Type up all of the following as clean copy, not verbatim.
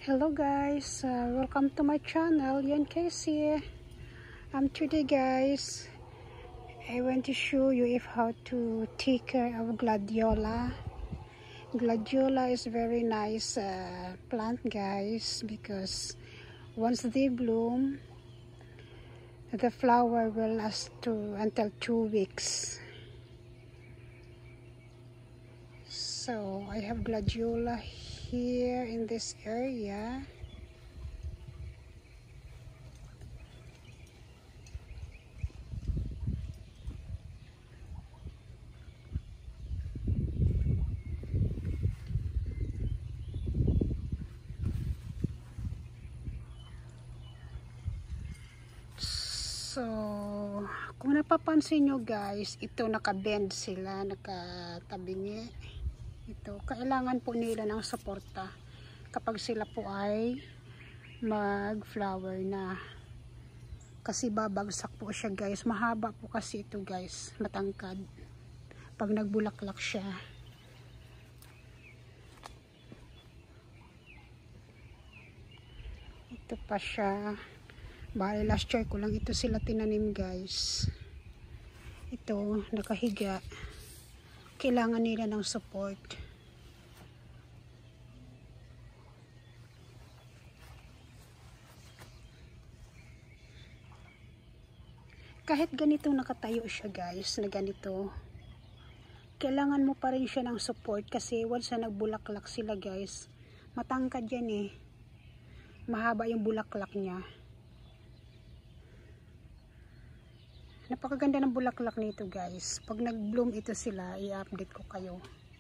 Hello guys, welcome to my channel, Yan Casey. Today guys, I want to show you how to take care of Gladiola. Gladiola is very nice plant guys, because once they bloom, the flower will last until 2 weeks. So I have Gladiola here in this area. So kung napapansin nyo guys, ito nakabend sila, nakatabingi. Ito, kailangan po nila ng suporta kapag sila po ay mag-flower na. Kasi babagsak po siya guys. Mahaba po kasi ito guys, matangkad. Pag nagbulaklak siya. Ito pa siya. Bali last year ko lang ito sila tinanim guys. Ito, nakahiga. Kailangan nila ng support. Kahit ganito nakatayo siya guys, na ganito, kailangan mo pa rin siya ng support kasi once na nagbulaklak sila guys, matangkad yan eh. Mahaba yung bulaklak niya. Napakaganda ng bulaklak nito guys. Pag nag-bloom ito sila, i-update ko kayo.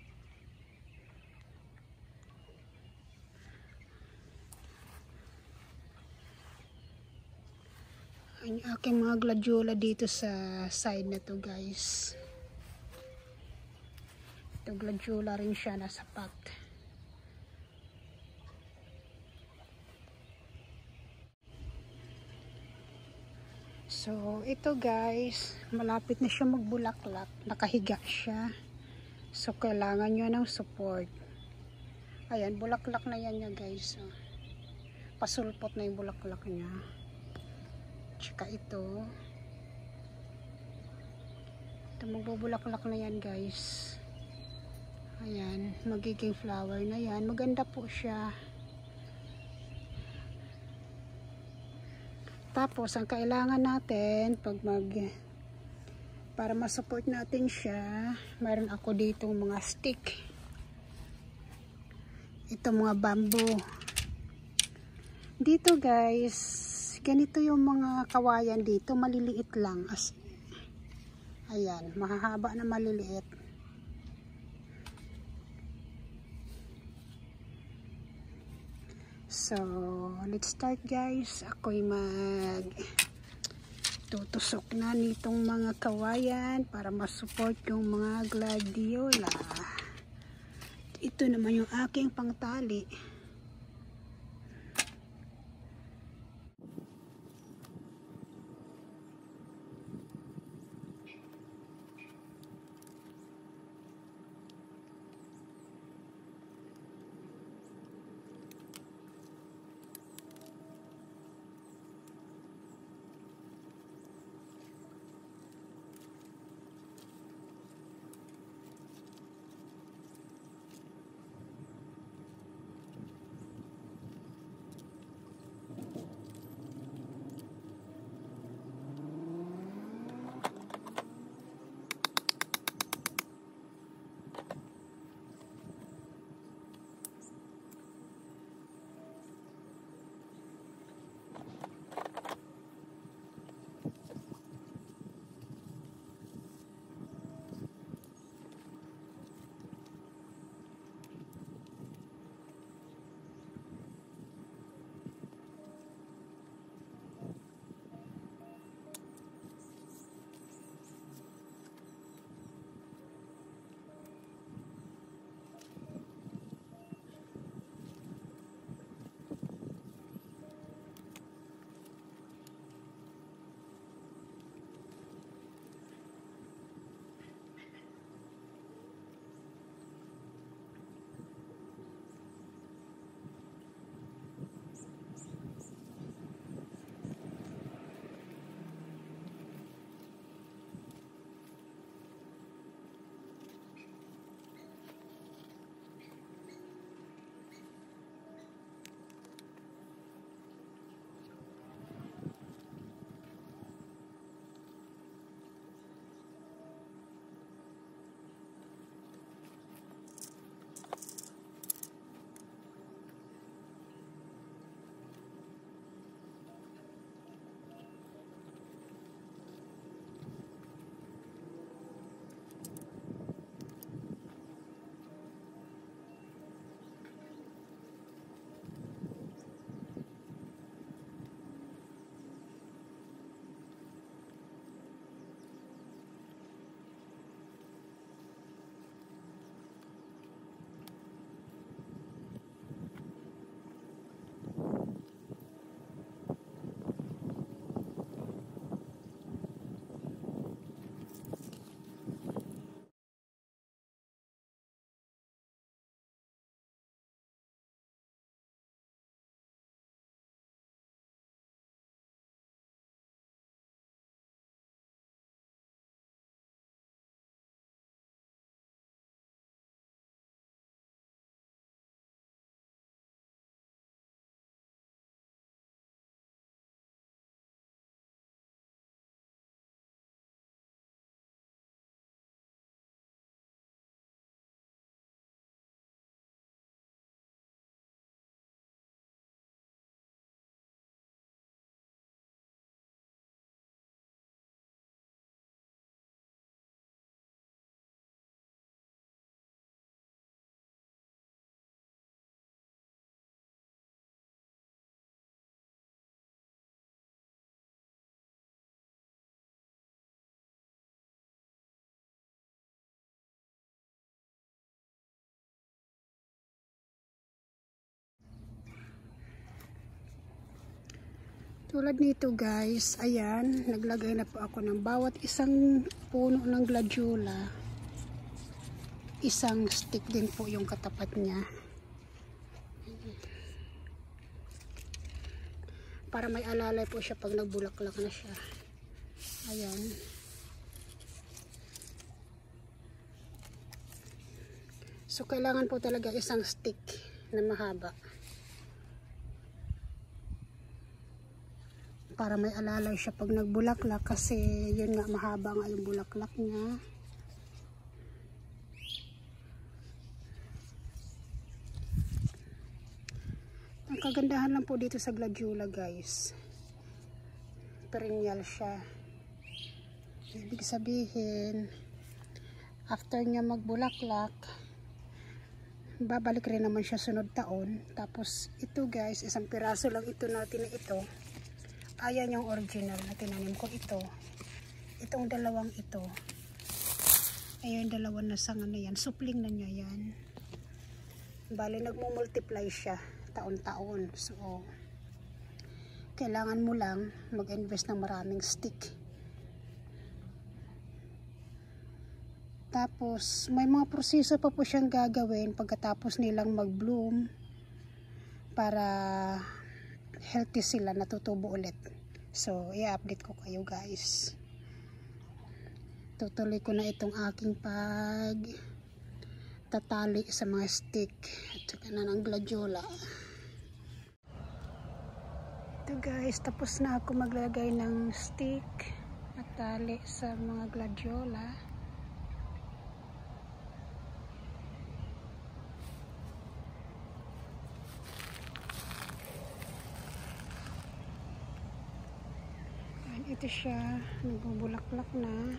Ang aking mga gladiola dito sa side na to guys. Ito gladiola rin siya, nasa pot. So ito guys, malapit na siya magbulaklak, nakahiga siya. So kailangan nyo ng support. Ayan, bulaklak na yan niya guys. Pasulpot na yung bulaklak niya. Tsaka ito magbubulaklak na yan guys. Ayan, magiging flower na yan. Maganda po siya. Tapos ang kailangan natin para ma-support natin siya, mayroon ako dito mga stick. Ito mga bamboo. Dito guys, ganito yung mga kawayan dito, maliliit lang. Ayan, mahahaba na maliliit. So, let's start guys. Ako'y tutusok na nitong mga kawayan para masupport yung mga gladiola. Ito naman yung aking pangtali. Tulad nito guys, ayan, naglagay na po ako ng bawat isang puno ng gladiola. Isang stick din po yung katapat niya. Para may alalay po siya pag nagbulaklak na siya. Ayan. So, kailangan po talaga isang stick na mahaba. Para may alalay siya pag nagbulaklak kasi yun nga mahaba nga yung bulaklak niya. Ang kagandahan lang po dito sa gladiola guys, perennial siya. Ibig sabihin after niya magbulaklak, babalik rin naman siya sunod taon. Tapos ito guys, isang piraso lang ito natin na ito. Ayan yung original na tinanim ko ito. Itong dalawang ito. Ayan, dalawang na sanga na yan. Supling na niya yan. Bali, nagmumultiply siya taon-taon. So, kailangan mo lang mag-invest ng maraming stick. Tapos, may mga proseso pa po siyang gagawin pagkatapos nilang mag-bloom para healthy sila, natutubo ulit. So, i-update ko kayo guys. Tutuloy ko na itong aking tatali sa mga stick at saka na ng gladiola. Ito guys, tapos na ako maglagay ng stick at tali sa mga gladiola. Ayan, ito siya, nagbubulaklak na.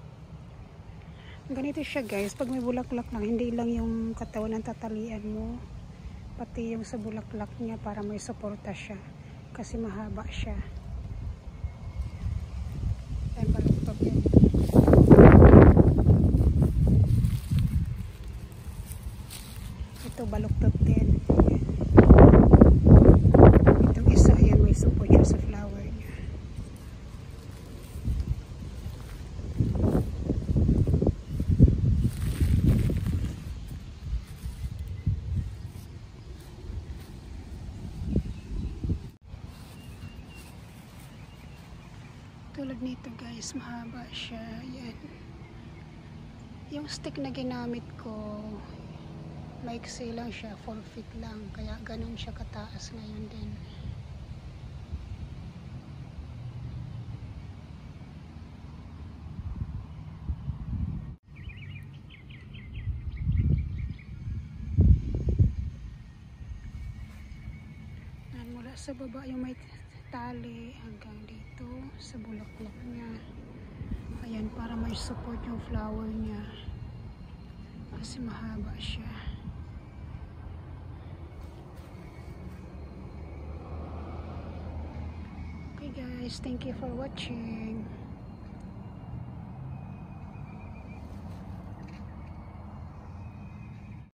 Ganito siya guys, pag may bulaklak lang, hindi lang yung katawan ng tatalian mo, pati yung sa bulaklak niya para may suporta siya kasi mahaba siya. Ayan, baluktot yan. Ito baluktot din. Itong isa, ayan, may support siya sa flower niya. Tulad nito guys, mahaba siya. Yan. Yung stick na ginamit ko, maiksi lang siya, 4 feet lang. Kaya ganun siya kataas ngayon din. Mula sa baba yung may tali hanggang dito sa bulaklak niya. Ayan, para may support yung flower niya kasi mahaba siya. Okay guys, thank you for watching.